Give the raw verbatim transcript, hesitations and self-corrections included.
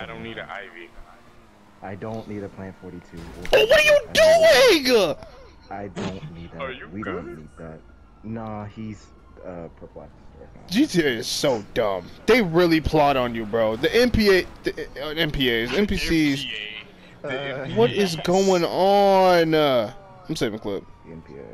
I don't need an Ivy. I don't need a plant forty-two. Oh, what are you doing? I don't need that. Are you we good? don't need that. Nah, he's uh perplexed right now. G T A is so dumb. They really plot on you, bro. The N P A, the uh, N P As, N P Cs. Uh, What is going on? Uh, I'm saving clip. N P A.